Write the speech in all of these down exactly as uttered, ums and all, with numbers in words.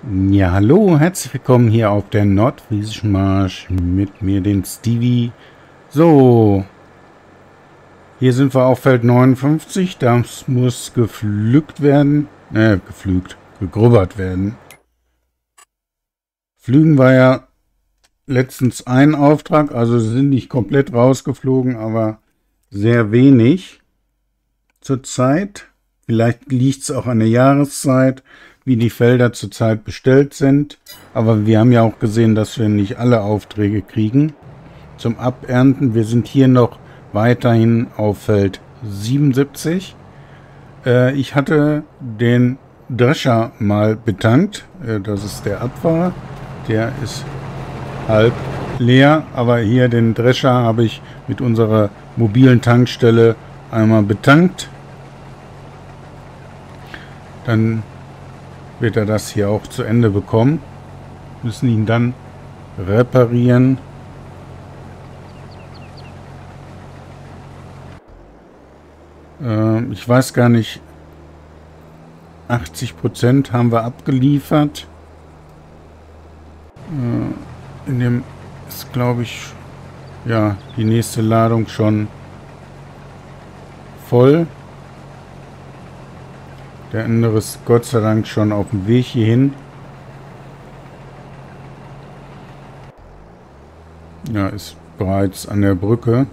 Ja, hallo, herzlich willkommen hier auf der Nordfriesischen Marsch mit mir, den Stevie. So, hier sind wir auf Feld neunundfünfzig, das muss gepflügt werden, äh, gepflügt, gegrubbert werden. Flügen war ja letztens ein Auftrag, also sind nicht komplett rausgeflogen, aber sehr wenig zurzeit. Vielleicht liegt es auch an der Jahreszeit, wie die Felder zurzeit bestellt sind. Aber wir haben ja auch gesehen, dass wir nicht alle Aufträge kriegen zum Abernten. Wir sind hier noch weiterhin auf Feld siebenundsiebzig. Äh, ich hatte den Drescher mal betankt. Äh, das ist der Abfahrer. Der ist halb leer. Aber hier den Drescher habe ich mit unserer mobilen Tankstelle einmal betankt. Dann wird er das hier auch zu Ende bekommen. Müssen ihn dann reparieren. Ähm, ich weiß gar nicht, achtzig Prozent haben wir abgeliefert. Äh, in dem ist, glaube ich, ja, die nächste Ladung schon voll. Der andere ist Gott sei Dank schon auf dem Weg hierhin. Ja, ist bereits an der Brücke.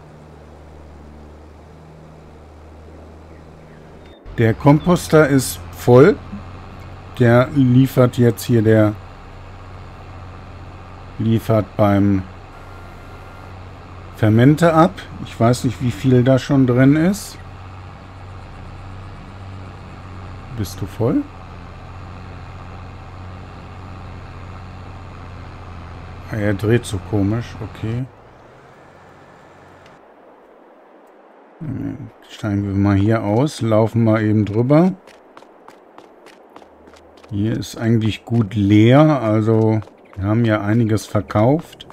Der Komposter ist voll. Der liefert jetzt hier, der liefert beim Fermenter ab. Ich weiß nicht, wie viel da schon drin ist. Bist du voll? Ah, er dreht so komisch, okay. Steigen wir mal hier aus, laufen mal eben drüber. Hier ist eigentlich gut leer, also wir haben ja einiges verkauft.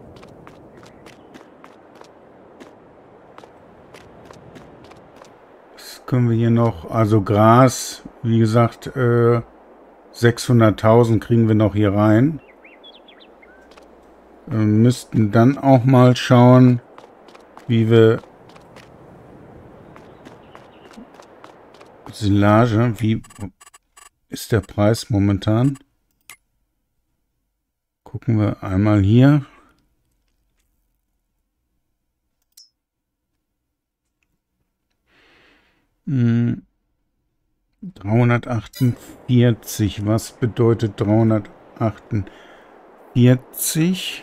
Was können wir hier noch? Also Gras, wie gesagt, äh, sechshunderttausend kriegen wir noch hier rein. Wir müssten dann auch mal schauen, wie wir Silage, wie ist der Preis momentan? Gucken wir einmal hier. Hm. dreihundertachtundvierzig. Was bedeutet dreihundertachtundvierzig?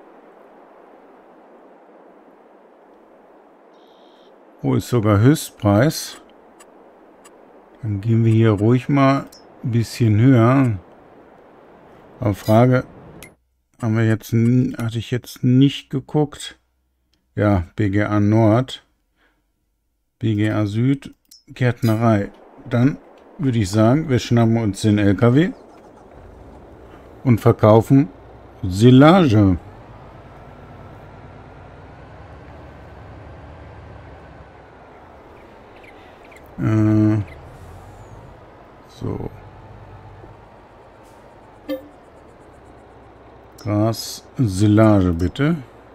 Oh, ist sogar Höchstpreis. Dann gehen wir hier ruhig mal ein bisschen höher. Aber Frage, haben wir jetzt, hatte ich jetzt nicht geguckt. Ja, B G A Nord, B G A Süd, Gärtnerei. Dann würde ich sagen, wir schnappen uns den L K W und verkaufen Silage. Äh, so. Gras, Silage bitte.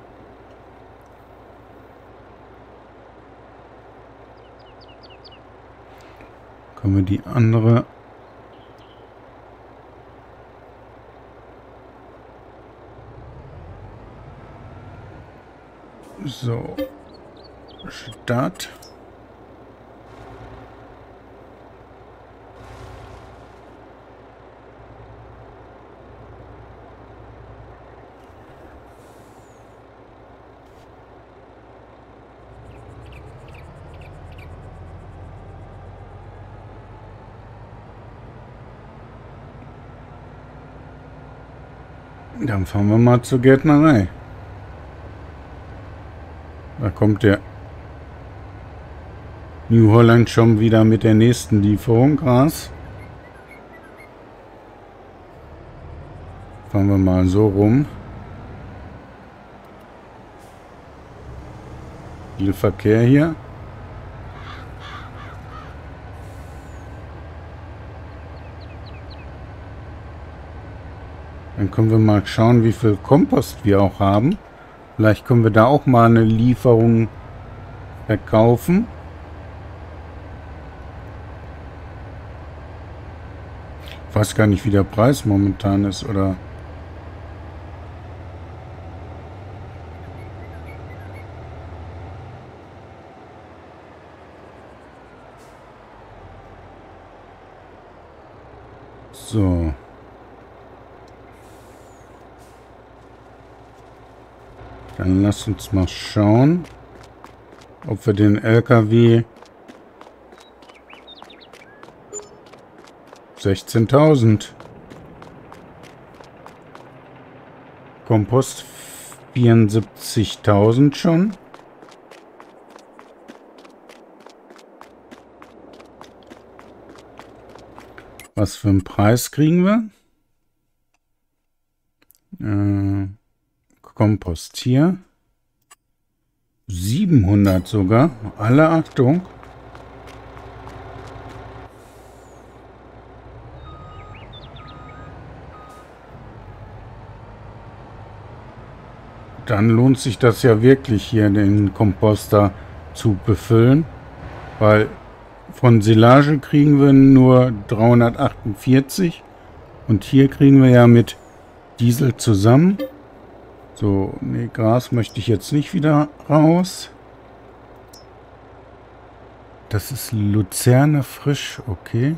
Können wir die andere so Start. Dann fahren wir mal zur Gärtnerei. Da kommt der New Holland schon wieder mit der nächsten Lieferung Gras. Fahren wir mal so rum. Viel Verkehr hier. Dann können wir mal schauen, wie viel Kompost wir auch haben. Vielleicht können wir da auch mal eine Lieferung verkaufen. Ich weiß gar nicht, wie der Preis momentan ist, oder? So. Dann lass uns mal schauen, ob wir den L K W sechzehntausend Kompost vierundsiebzigtausend schon. Was für einen Preis kriegen wir? Äh, Kompost hier. siebenhundert sogar. Alle Achtung. Dann lohnt sich das ja wirklich, hier den Komposter zu befüllen, weil von Silage kriegen wir nur dreihundertachtundvierzig und hier kriegen wir ja mit Diesel zusammen. So, nee, Gras möchte ich jetzt nicht wieder raus. Das ist Luzerne frisch, okay.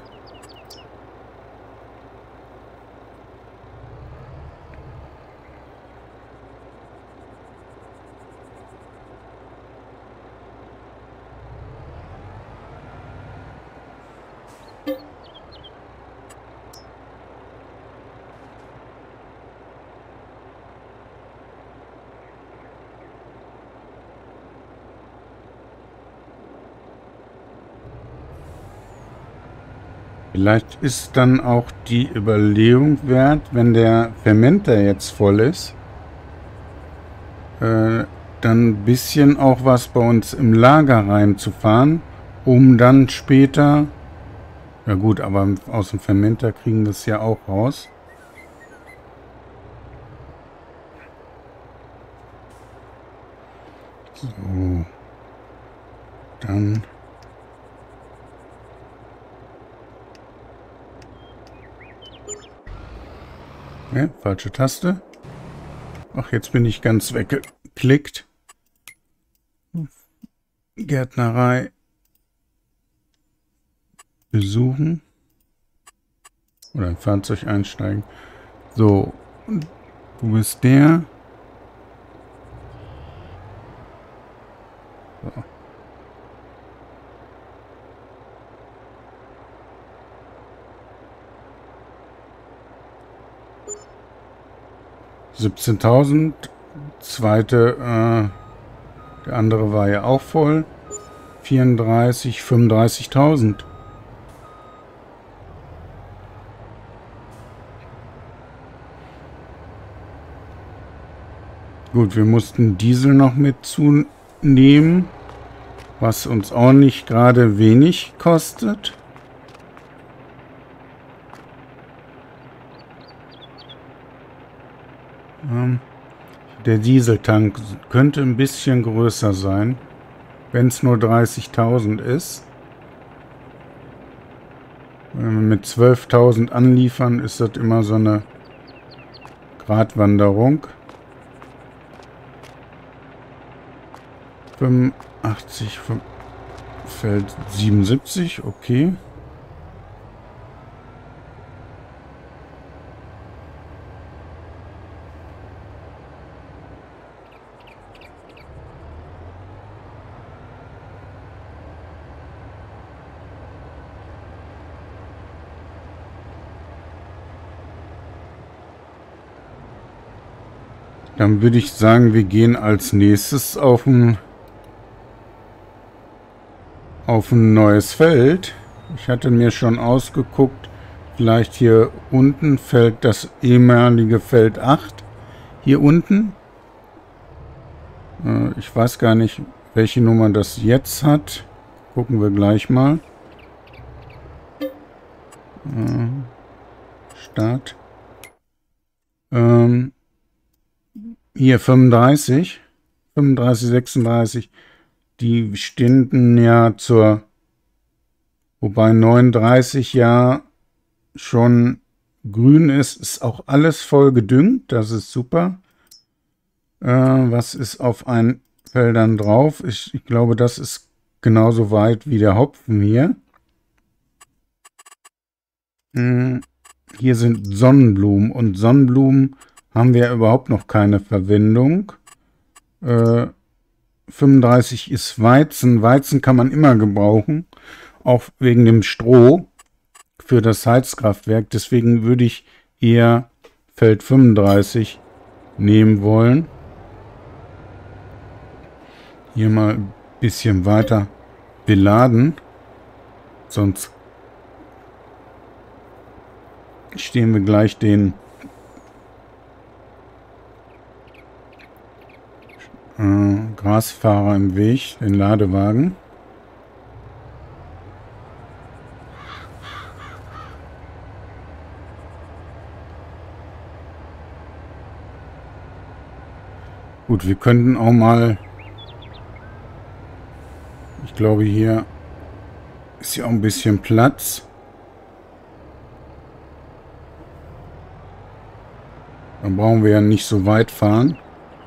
Vielleicht ist dann auch die Überlegung wert, wenn der Fermenter jetzt voll ist, äh, dann ein bisschen auch was bei uns im Lager reinzufahren, um dann später, ja gut, aber aus dem Fermenter kriegen wir es ja auch raus. So, dann... Ja, falsche Taste. Ach, jetzt bin ich ganz weggeklickt. Gärtnerei besuchen. Oder ein Fahrzeug einsteigen. So, wo ist der? So. siebzehntausend. Zweite, äh, der andere war ja auch voll. vierunddreißig, fünfunddreißigtausend. Gut, wir mussten Diesel noch mit zunehmen, was uns auch nicht gerade wenig kostet. Der Dieseltank könnte ein bisschen größer sein, wenn es nur dreißigtausend ist. Wenn wir mit zwölftausend anliefern, ist das immer so eine Gratwanderung. fünfundachtzig, Feld siebenundsiebzig, okay. Dann würde ich sagen, wir gehen als nächstes auf ein, auf ein neues Feld. Ich hatte mir schon ausgeguckt, vielleicht hier unten fällt das ehemalige Feld acht. Hier unten. Äh, ich weiß gar nicht, welche Nummer das jetzt hat. Gucken wir gleich mal. Äh, Start. Ähm, hier fünfunddreißig, fünfunddreißig, sechsunddreißig, die stehen ja zur, wobei neununddreißig ja schon grün ist, ist auch alles voll gedüngt, das ist super. Äh, was ist auf einen Feldern drauf? Ich, ich glaube, das ist genauso weit wie der Hopfen hier. Hm, hier sind Sonnenblumen und Sonnenblumen haben wir überhaupt noch keine Verwendung. Äh, fünfunddreißig ist Weizen. Weizen kann man immer gebrauchen, auch wegen dem Stroh für das Heizkraftwerk. Deswegen würde ich eher Feld fünfunddreißig nehmen wollen. Hier mal ein bisschen weiter beladen, sonst stehen wir gleich den äh, Grasfahrer im Weg, den Ladewagen. Gut, wir könnten auch mal, ich glaube, hier ist ja auch ein bisschen Platz. Dann brauchen wir ja nicht so weit fahren.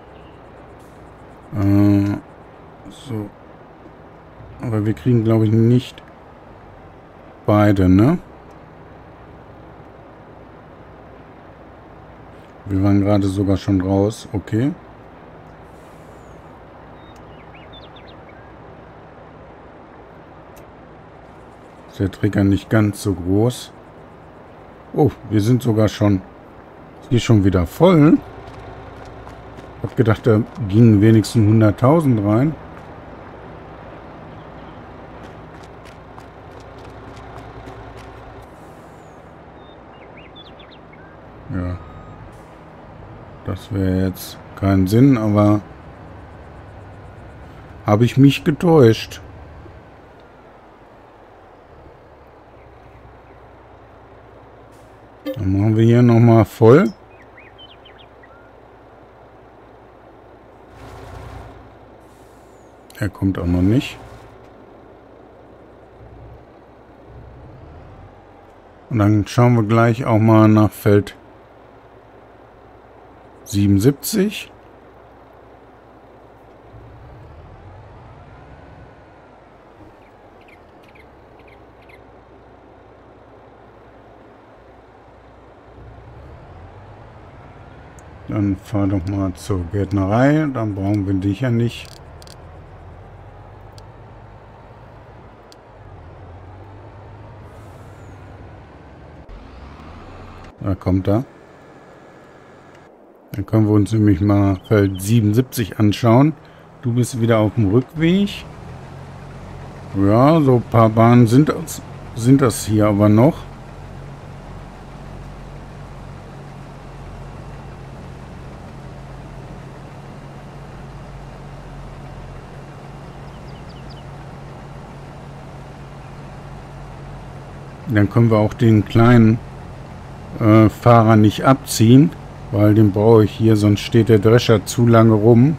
Äh, so. Aber wir kriegen, glaube ich, nicht beide, ne? Wir waren gerade sogar schon raus. Okay. Ist der Trigger nicht ganz so groß. Oh, wir sind sogar schon... Ist hier schon wieder voll? Ich hab gedacht, da gingen wenigstens hunderttausend rein. Ja. Das wäre jetzt keinen Sinn, aber habe ich mich getäuscht. Dann machen wir hier nochmal voll. Er kommt auch noch nicht. Und dann schauen wir gleich auch mal nach Feld siebenundsiebzig. Dann fahr doch mal zur Gärtnerei. Dann brauchen wir dich ja nicht. Da kommt er. Dann können wir uns nämlich mal Feld siebenundsiebzig anschauen. Du bist wieder auf dem Rückweg. Ja, so ein paar Bahnen sind das, sind das hier aber noch. Dann können wir auch den kleinen äh, Fahrer nicht abziehen, weil den brauche ich hier, sonst steht der Drescher zu lange rum.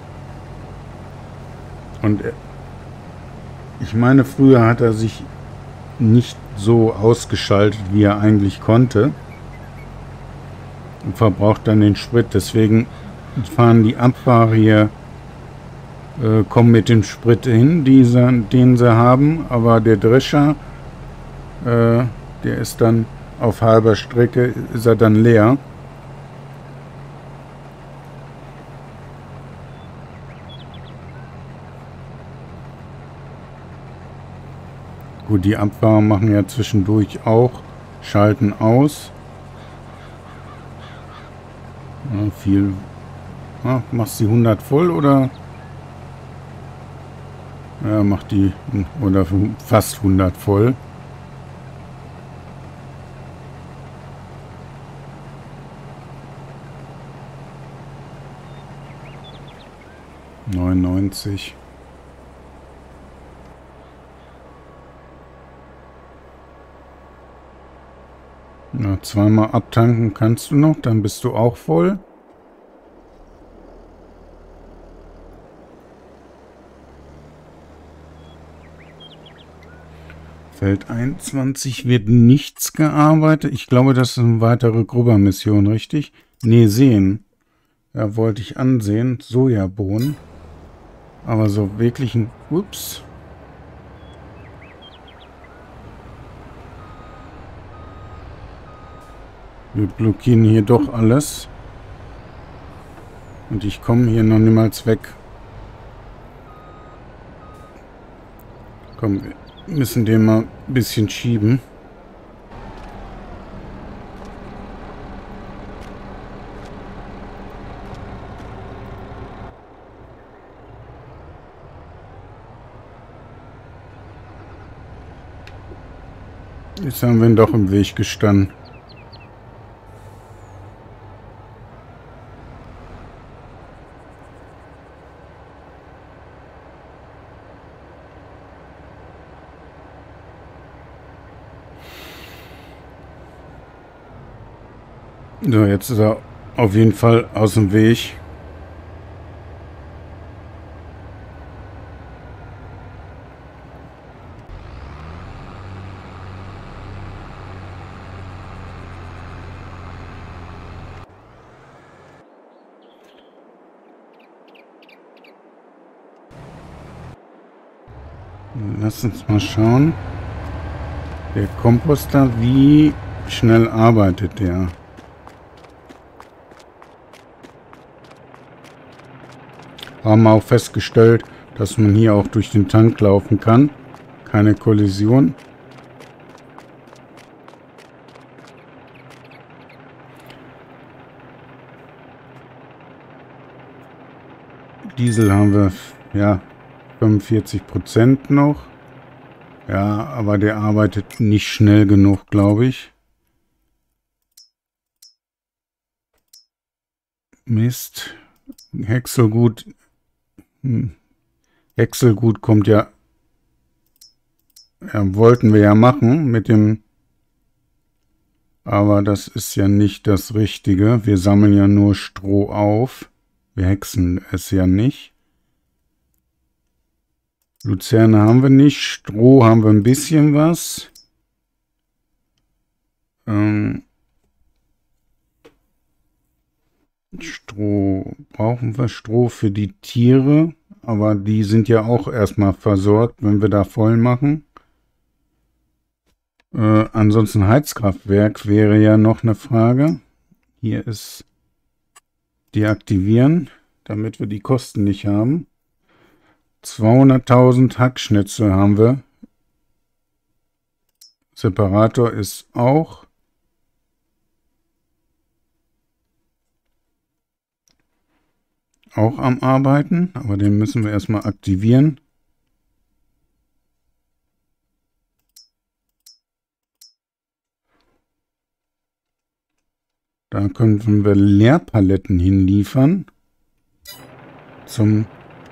Und ich meine, früher hat er sich nicht so ausgeschaltet, wie er eigentlich konnte. Und verbraucht dann den Sprit. Deswegen fahren die Abfahrer hier, äh, kommen mit dem Sprit hin, die sie, den sie haben. Aber der Drescher, äh, der ist dann auf halber Strecke, ist er dann leer. Gut, die Abfahrer machen ja zwischendurch auch, schalten aus. Ja, viel. Ah, machst die hundert voll oder? Ja, macht die oder fast hundert voll. neunundneunzig. Na, zweimal abtanken kannst du noch, dann bist du auch voll. Feld einundzwanzig wird nichts gearbeitet. Ich glaube, das ist eine weitere Grubber-Mission, richtig? Nee, sehen. Ja, wollte ich ansehen. Sojabohnen. Aber so wirklich ein... Ups. Wir blockieren hier doch alles. Und ich komme hier noch niemals weg. Komm, wir müssen den mal ein bisschen schieben. Jetzt haben wir ihn doch im Weg gestanden. So, jetzt ist er auf jeden Fall aus dem Weg. Lass uns mal schauen. Der Komposter, wie schnell arbeitet der? Haben auch festgestellt, dass man hier auch durch den Tank laufen kann. Keine Kollision. Diesel haben wir, ja, fünfundvierzig Prozent noch. Ja, aber der arbeitet nicht schnell genug, glaube ich. Mist. Häckselgut. Hm. Häckselgut kommt ja, ja, wollten wir ja machen mit dem, aber das ist ja nicht das Richtige. Wir sammeln ja nur Stroh auf. Wir häckseln es ja nicht. Luzerne haben wir nicht. Stroh haben wir ein bisschen was. Ähm, Stroh. Brauchen wir Stroh für die Tiere? Aber die sind ja auch erstmal versorgt, wenn wir da voll machen. Äh, ansonsten Heizkraftwerk wäre ja noch eine Frage. Hier ist deaktivieren, damit wir die Kosten nicht haben. zweihunderttausend Hackschnitzel haben wir. Separator ist auch. Auch am Arbeiten, aber den müssen wir erstmal aktivieren. Da können wir Leerpaletten hinliefern. Zum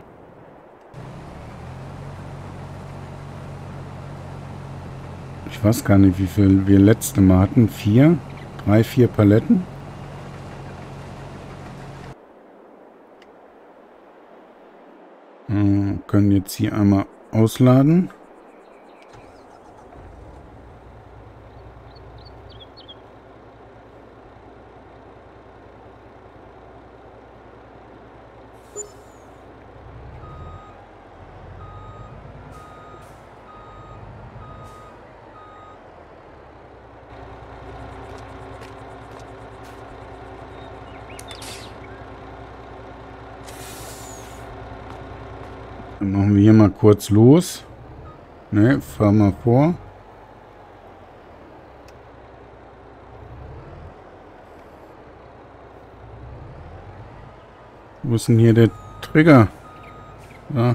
Ich weiß gar nicht, wie viel wir letzte Mal hatten. Vier? Drei, vier Paletten? Äh, können jetzt hier einmal ausladen. Dann machen wir hier mal kurz los. Ne, fahr mal vor. Wo ist denn hier der Trigger? Ja.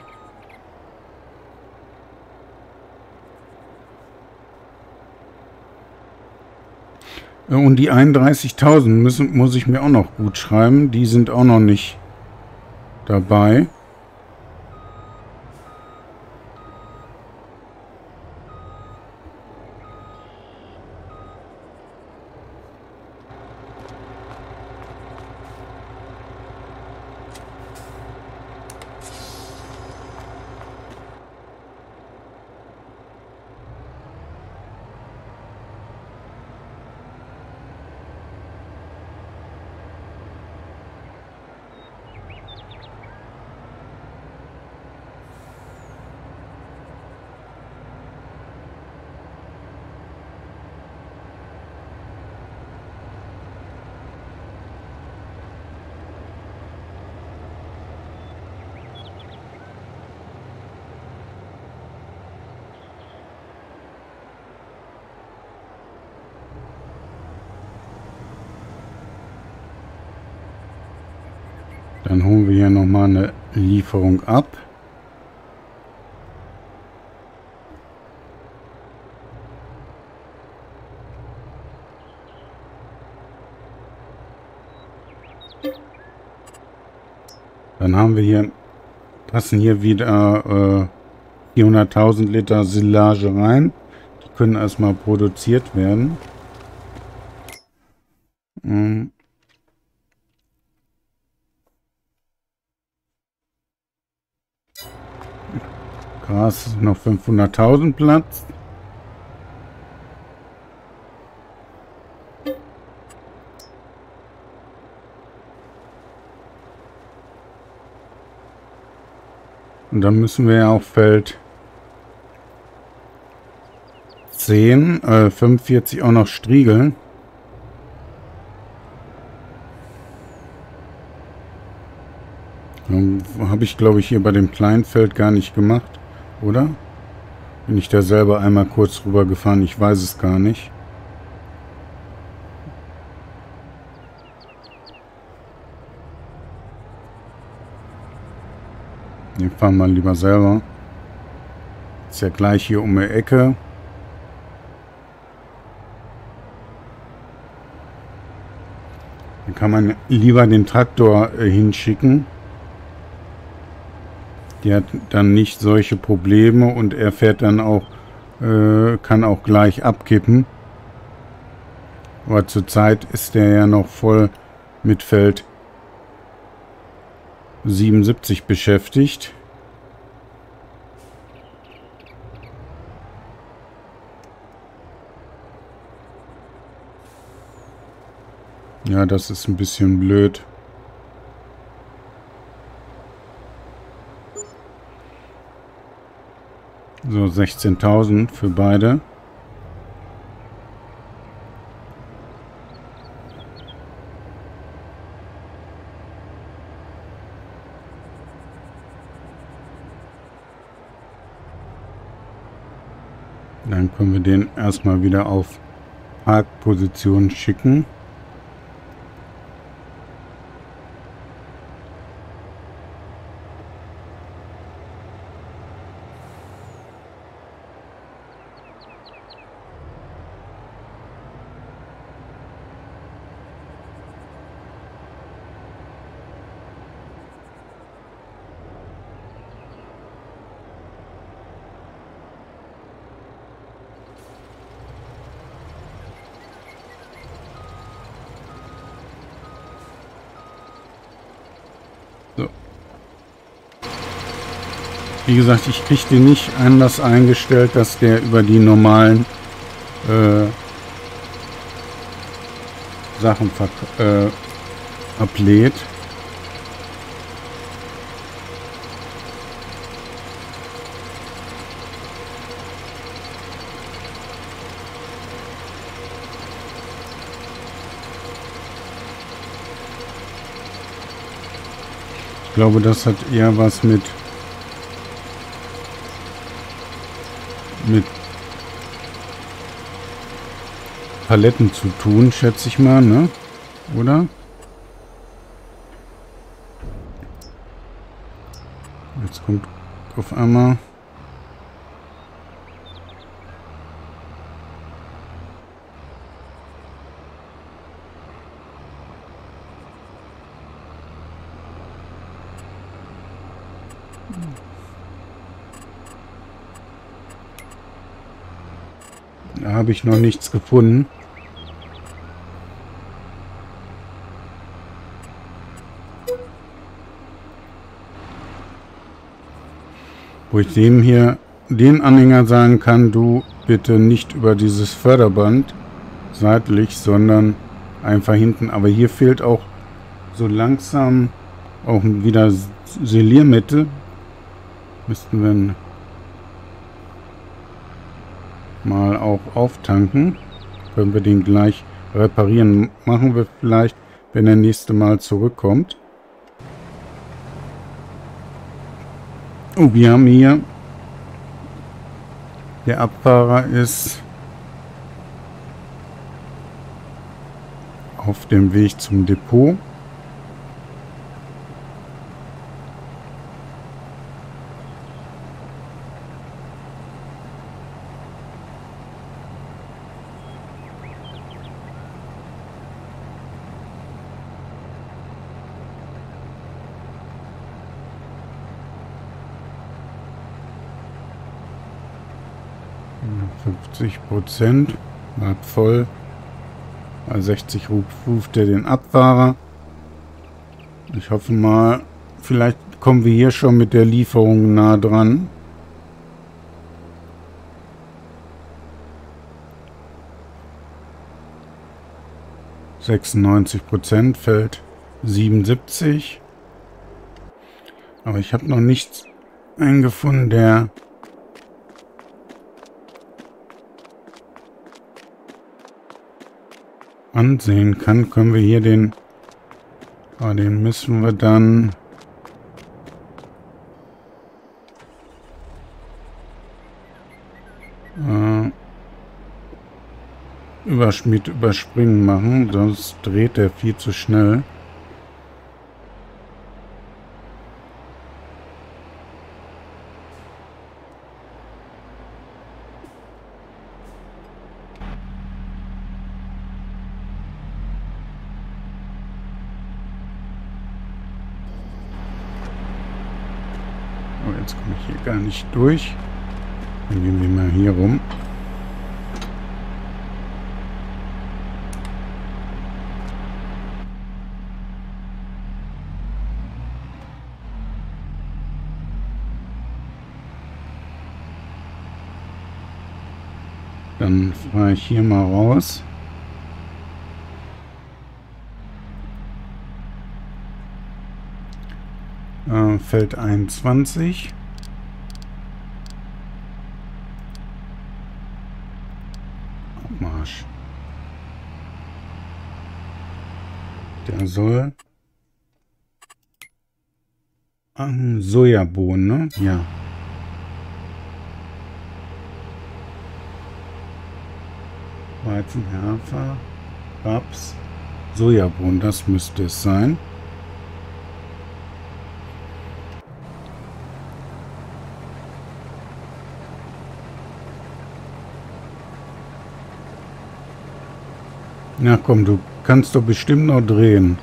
Und die einunddreißigtausend müssen, muss ich mir auch noch gut schreiben. Die sind auch noch nicht dabei. Dann holen wir hier nochmal eine Lieferung ab. Dann haben wir hier, passen hier wieder äh, vierhunderttausend Liter Silage rein. Die können erstmal produziert werden. Ähm Gras ist noch fünfhunderttausend Platz. Und dann müssen wir ja auf Feld zehn, äh, fünfundvierzig auch noch striegeln. Habe ich, glaube ich, hier bei dem kleinen Feld gar nicht gemacht, oder? Bin ich da selber einmal kurz rüber gefahren? Ich weiß es gar nicht. Wir fahren mal lieber selber. Ist ja gleich hier um die Ecke. Dann kann man lieber den Traktor äh, hinschicken. Die hat dann nicht solche Probleme und er fährt dann auch, äh, kann auch gleich abkippen. Aber zurzeit ist der ja noch voll mit Feld siebenundsiebzig beschäftigt. Ja, das ist ein bisschen blöd. So, sechzehntausend für beide. Dann können wir den erstmal wieder auf Parkposition schicken. So. Wie gesagt, ich kriege den nicht anders eingestellt, dass der über die normalen äh, Sachen äh, ablädt. Ich glaube, das hat eher was mit mit Paletten zu tun, schätze ich mal, ne? Oder? Jetzt kommt auf einmal Da habe ich noch nichts gefunden. Wo ich dem hier, den Anhänger sagen kann, du bitte nicht über dieses Förderband seitlich, sondern einfach hinten. Aber hier fehlt auch so langsam auch wieder Siliermittel. Müssten wir mal auch auftanken. Können wir den gleich reparieren. Machen wir vielleicht, wenn er nächste Mal zurückkommt. Oh, wir haben hier, der Abfahrer ist auf dem Weg zum Depot. fünfzig Prozent. Bleibt voll. Bei sechzig ruft er den Abfahrer. Ich hoffe mal, vielleicht kommen wir hier schon mit der Lieferung nah dran. sechsundneunzig Prozent, fällt siebenundsiebzig. Aber ich habe noch nichts eingefunden, der ansehen kann. Können wir hier den, ah, den müssen wir dann äh, Überschmied überspringen machen, sonst dreht er viel zu schnell. Oh, jetzt komme ich hier gar nicht durch. Dann gehen wir mal hier rum. Dann fahre ich hier mal raus. Äh, Feld einundzwanzig. Abmarsch. Der soll ähm, Sojabohnen, ne? Ja. Weizen, Hafer, Raps, Sojabohnen, das müsste es sein. Na komm, du kannst doch bestimmt noch drehen.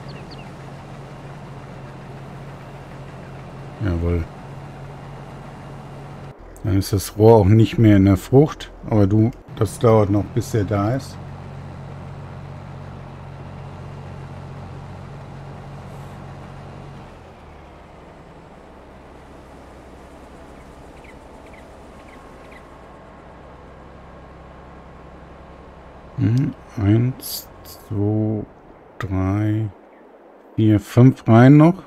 Jawohl. Dann ist das Rohr auch nicht mehr in der Frucht, aber du, das dauert noch, bis er da ist. Hm, eins, zwei, drei, vier, fünf Reihen noch.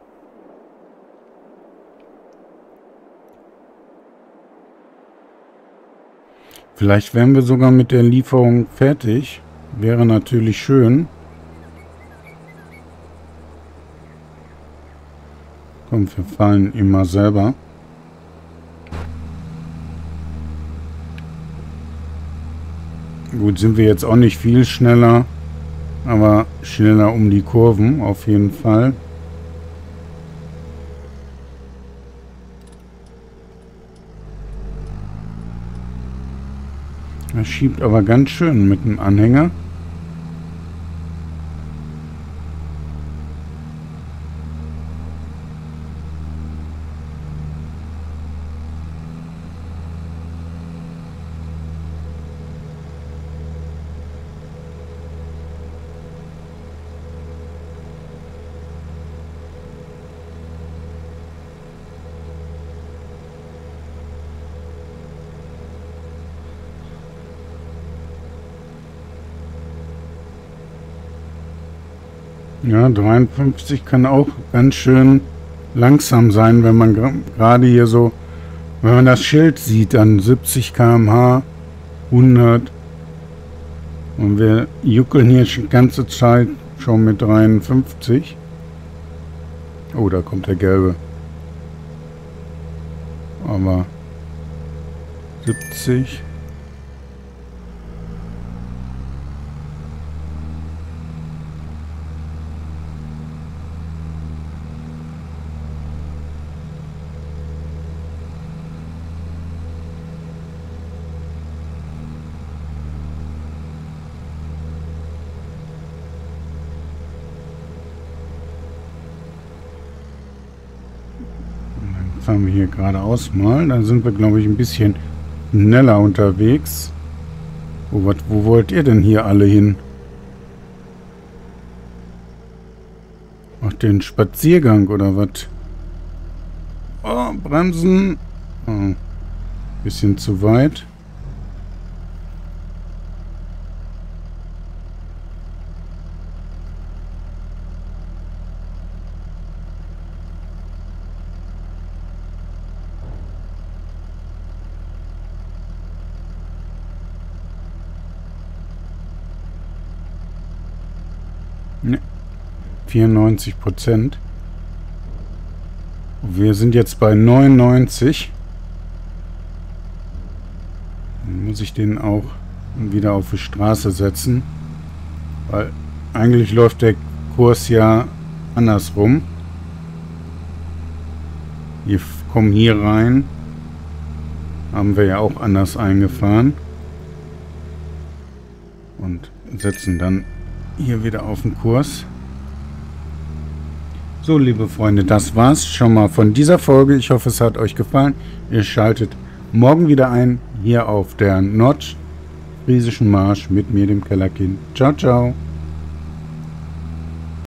Vielleicht wären wir sogar mit der Lieferung fertig. Wäre natürlich schön. Komm, wir fallen immer selber. Gut, sind wir jetzt auch nicht viel schneller, aber schneller um die Kurven auf jeden Fall. Er schiebt aber ganz schön mit dem Anhänger. Ja, dreiundfünfzig kann auch ganz schön langsam sein, wenn man gerade hier so, wenn man das Schild sieht, dann siebzig Kilometer pro Stunde, hundert. Und wir juckeln hier schon die ganze Zeit schon mit dreiundfünfzig. Oh, da kommt der gelbe. Aber siebzig. Fahren wir hier geradeaus mal. Da sind wir, glaube ich, ein bisschen schneller unterwegs. Wo, wat, wo wollt ihr denn hier alle hin? Ach, den Spaziergang oder was? Oh, bremsen. Oh, bisschen zu weit. Ne, vierundneunzig Prozent. Wir sind jetzt bei neunundneunzig. Dann muss ich den auch wieder auf die Straße setzen. Weil eigentlich läuft der Kurs ja andersrum. Wir kommen hier rein. Haben wir ja auch anders eingefahren. Und setzen dann hier wieder auf den Kurs. So, liebe Freunde, das war's schon mal von dieser Folge. Ich hoffe, es hat euch gefallen. Ihr schaltet morgen wieder ein, hier auf der nordfriesischen Marsch mit mir, dem Kellerkind. Ciao, ciao.